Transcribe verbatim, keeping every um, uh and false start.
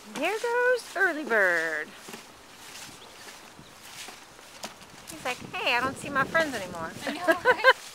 There goes Early Bird. He's like, hey, I don't see my friends anymore. I know, right?